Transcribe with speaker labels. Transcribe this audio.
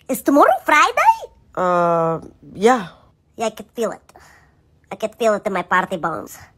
Speaker 1: Is tomorrow Friday?
Speaker 2: Yeah.
Speaker 1: Yeah, I can feel it. I can feel it in my party bones.